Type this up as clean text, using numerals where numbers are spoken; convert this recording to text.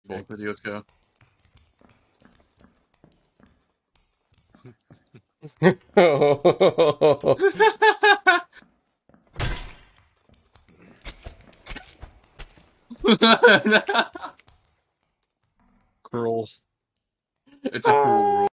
Bonk with you, let's go. Cruel. It's a cruel rule.